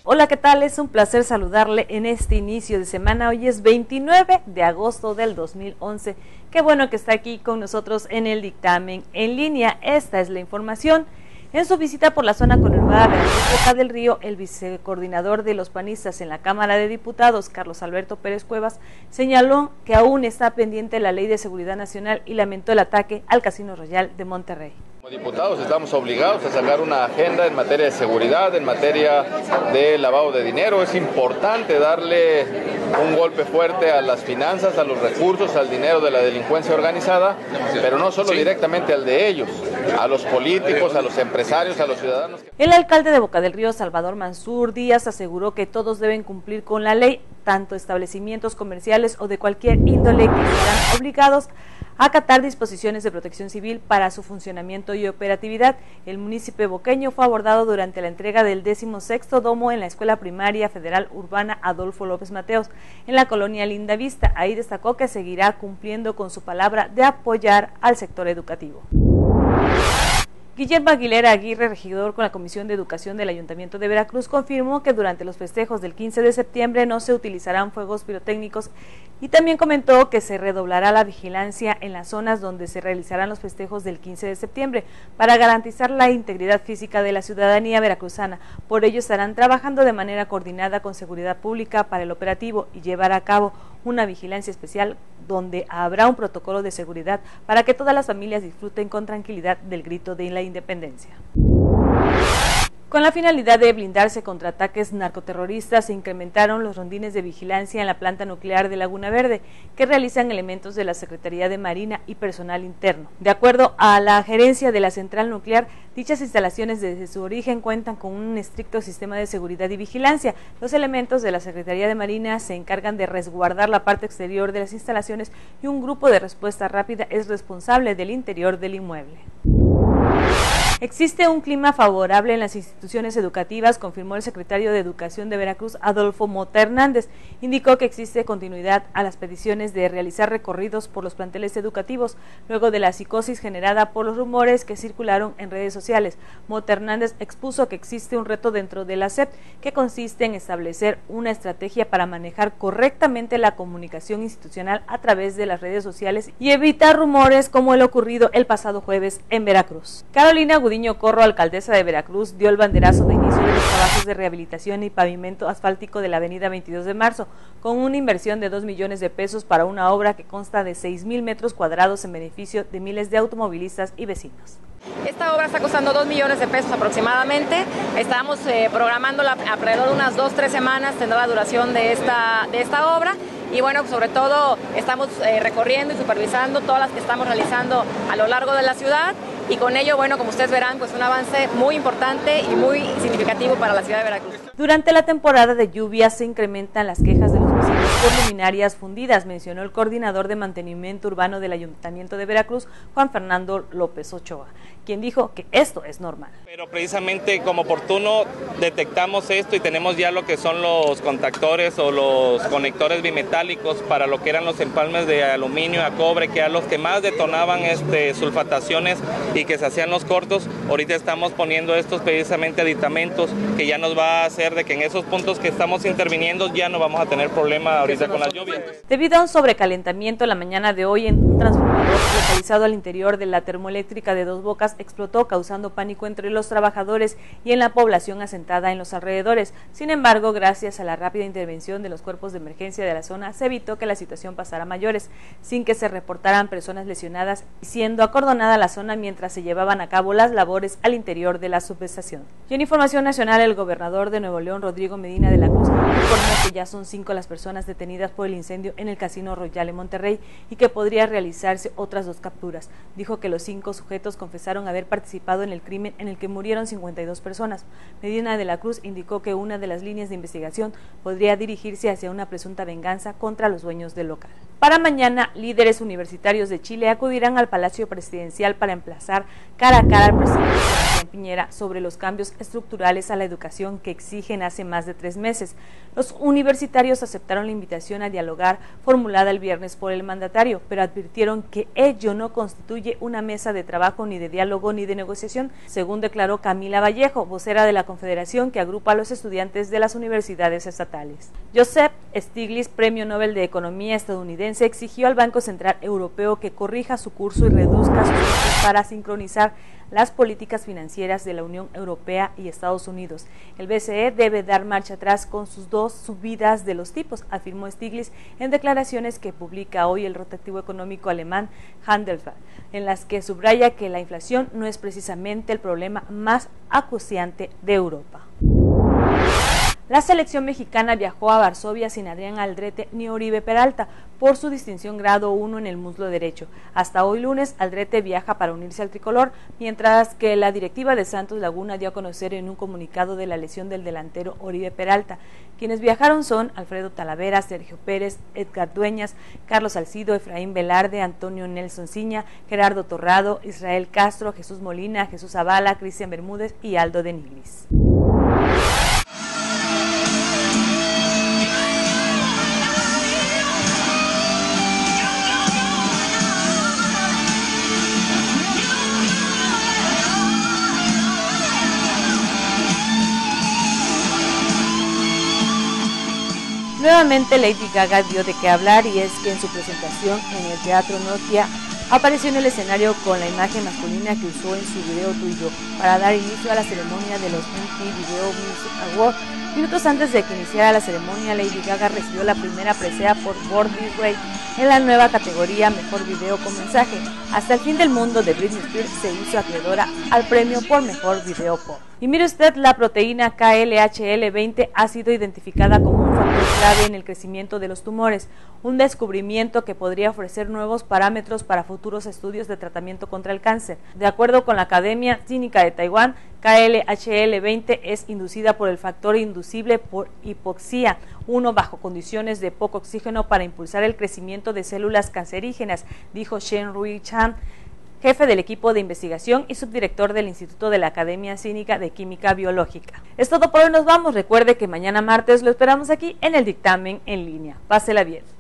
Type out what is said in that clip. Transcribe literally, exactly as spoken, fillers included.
Hola, ¿qué tal? Es un placer saludarle en este inicio de semana. Hoy es veintinueve de agosto del dos mil once. Qué bueno que está aquí con nosotros en el dictamen en línea. Esta es la información. En su visita por la zona conurbada Veracruz Boca del Río, el vicecoordinador de los panistas en la Cámara de Diputados, Carlos Alberto Pérez Cuevas, señaló que aún está pendiente la Ley de Seguridad Nacional y lamentó el ataque al Casino Royal de Monterrey. Como diputados estamos obligados a sacar una agenda en materia de seguridad, en materia de lavado de dinero. Es importante darle un golpe fuerte a las finanzas, a los recursos, al dinero de la delincuencia organizada, pero no solo directamente al de ellos, a los políticos, a los empresarios, a los ciudadanos. El alcalde de Boca del Río, Salvador Mansur Díaz, aseguró que todos deben cumplir con la ley, tanto establecimientos comerciales o de cualquier índole, que serán obligados a acatar disposiciones de protección civil para su funcionamiento y operatividad. El municipio boqueño fue abordado durante la entrega del décimo sexto domo en la Escuela Primaria Federal Urbana Adolfo López Mateos, en la colonia Linda Vista. Ahí destacó que seguirá cumpliendo con su palabra de apoyar al sector educativo. Guillermo Aguilera Aguirre, regidor con la Comisión de Educación del Ayuntamiento de Veracruz, confirmó que durante los festejos del quince de septiembre no se utilizarán fuegos pirotécnicos y también comentó que se redoblará la vigilancia en las zonas donde se realizarán los festejos del quince de septiembre para garantizar la integridad física de la ciudadanía veracruzana. Por ello estarán trabajando de manera coordinada con Seguridad Pública para el operativo y llevar a cabo una vigilancia especial donde habrá un protocolo de seguridad para que todas las familias disfruten con tranquilidad del grito de la independencia. Con la finalidad de blindarse contra ataques narcoterroristas, se incrementaron los rondines de vigilancia en la planta nuclear de Laguna Verde, que realizan elementos de la Secretaría de Marina y personal interno. De acuerdo a la gerencia de la central nuclear, dichas instalaciones desde su origen cuentan con un estricto sistema de seguridad y vigilancia. Los elementos de la Secretaría de Marina se encargan de resguardar la parte exterior de las instalaciones y un grupo de respuesta rápida es responsable del interior del inmueble. Existe un clima favorable en las instituciones educativas, confirmó el secretario de Educación de Veracruz, Adolfo Mota Hernández. Indicó que existe continuidad a las peticiones de realizar recorridos por los planteles educativos, luego de la psicosis generada por los rumores que circularon en redes sociales. Mota Hernández expuso que existe un reto dentro de la S E P, que consiste en establecer una estrategia para manejar correctamente la comunicación institucional a través de las redes sociales y evitar rumores como el ocurrido el pasado jueves en Veracruz. Carolina Gudiño Corro, alcaldesa de Veracruz, dio el banderazo de inicio de los trabajos de rehabilitación y pavimento asfáltico de la avenida veintidós de marzo, con una inversión de dos millones de pesos para una obra que consta de seis mil metros cuadrados en beneficio de miles de automovilistas y vecinos. Esta obra está costando dos millones de pesos aproximadamente. Estamos eh, programándola alrededor de unas dos, tres semanas, tendrá la duración de esta, de esta obra. Y bueno, sobre todo estamos eh, recorriendo y supervisando todas las que estamos realizando a lo largo de la ciudad. Y con ello, bueno, como ustedes verán, pues un avance muy importante y muy significativo para la ciudad de Veracruz. Durante la temporada de lluvias se incrementan las quejas de los vecinos por luminarias fundidas, mencionó el coordinador de mantenimiento urbano del Ayuntamiento de Veracruz, Juan Fernando López Ochoa, quien dijo que esto es normal. Pero precisamente como oportuno detectamos esto y tenemos ya lo que son los contactores o los conectores bimetálicos para lo que eran los empalmes de aluminio a cobre, que eran los que más detonaban este, sulfataciones y que se hacían los cortos. Ahorita estamos poniendo estos precisamente aditamentos que ya nos va a hacer de que en esos puntos que estamos interviniendo ya no vamos a tener problema ahorita con las lluvias. Debido a un sobrecalentamiento la mañana de hoy en un transformador localizado al interior de la termoeléctrica de Dos Bocas explotó, causando pánico entre los trabajadores y en la población asentada en los alrededores. Sin embargo, gracias a la rápida intervención de los cuerpos de emergencia de la zona, se evitó que la situación pasara a mayores, sin que se reportaran personas lesionadas, siendo acordonada la zona mientras se llevaban a cabo las labores al interior de la subestación. Y en información nacional, el gobernador de Nuevo León, Rodrigo Medina de la Cruz, informó que ya son cinco las personas detenidas por el incendio en el Casino Royal en Monterrey y que podría realizarse otras dos capturas. Dijo que los cinco sujetos confesaron haber participado en el crimen en el que murieron cincuenta y dos personas. Medina de la Cruz indicó que una de las líneas de investigación podría dirigirse hacia una presunta venganza contra los dueños del local. Para mañana, líderes universitarios de Chile acudirán al Palacio Presidencial para emplazar cara a cara al presidente Sebastián Piñera sobre los cambios estructurales a la educación que exigen hace más de tres meses. Los universitarios aceptaron la invitación a dialogar formulada el viernes por el mandatario, pero advirtieron que ello no constituye una mesa de trabajo ni de diálogo diálogo ni de negociación, según declaró Camila Vallejo, vocera de la confederación que agrupa a los estudiantes de las universidades estatales. Joseph Stiglitz, premio Nobel de Economía estadounidense, exigió al Banco Central Europeo que corrija su curso y reduzca sus costos para sincronizar las políticas financieras de la Unión Europea y Estados Unidos. El B C E debe dar marcha atrás con sus dos subidas de los tipos, afirmó Stiglitz en declaraciones que publica hoy el rotativo económico alemán Handelsblatt, en las que subraya que la inflación no es precisamente el problema más acuciante de Europa. La selección mexicana viajó a Varsovia sin Adrián Aldrete ni Oribe Peralta por su distinción grado uno en el muslo derecho. Hasta hoy lunes, Aldrete viaja para unirse al tricolor, mientras que la directiva de Santos Laguna dio a conocer en un comunicado de la lesión del delantero Oribe Peralta. Quienes viajaron son Alfredo Talavera, Sergio Pérez, Edgar Dueñas, Carlos Salcido, Efraín Velarde, Antonio Nelson Ciña, Gerardo Torrado, Israel Castro, Jesús Molina, Jesús Zavala, Cristian Bermúdez y Aldo de Nigris. Nuevamente Lady Gaga dio de qué hablar, y es que en su presentación en el Teatro Nokia apareció en el escenario con la imagen masculina que usó en su video Tú y Yo para dar inicio a la ceremonia de los M T V Video Music Awards. Minutos antes de que iniciara la ceremonia, Lady Gaga recibió la primera presea por Born This Way en la nueva categoría Mejor Video con Mensaje. Hasta el fin del mundo de Britney Spears se hizo acreedora al premio por Mejor Video Pop. Y mire usted, la proteína K L H L veinte ha sido identificada como un factor clave en el crecimiento de los tumores, un descubrimiento que podría ofrecer nuevos parámetros para futuros estudios de tratamiento contra el cáncer. De acuerdo con la Academia Clínica de Taiwán, K L H L veinte es inducida por el factor inducible por hipoxia uno bajo condiciones de poco oxígeno para impulsar el crecimiento de células cancerígenas, dijo Shen Rui Chan, jefe del equipo de investigación y subdirector del Instituto de la Academia Clínica de Química Biológica. Es todo por hoy, nos vamos. Recuerde que mañana martes lo esperamos aquí en el dictamen en línea. Pásela bien.